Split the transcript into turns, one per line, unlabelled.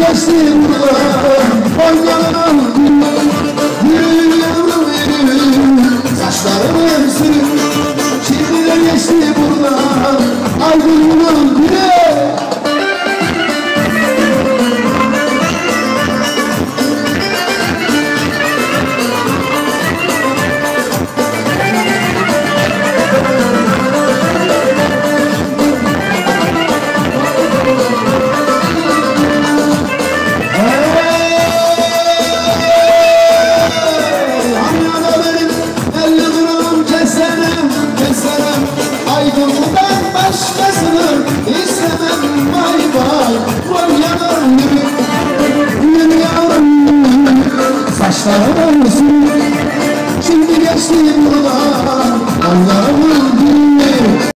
geçti buradan Konya'dan yürü yavrum yürü saçlarımı sür şimdi de geçti buradan Aydın'ın güne Aydın'dan başkasını istemem vay vay Konya'dan yürü yavrum saçlarımı sür şimdi geçti buradan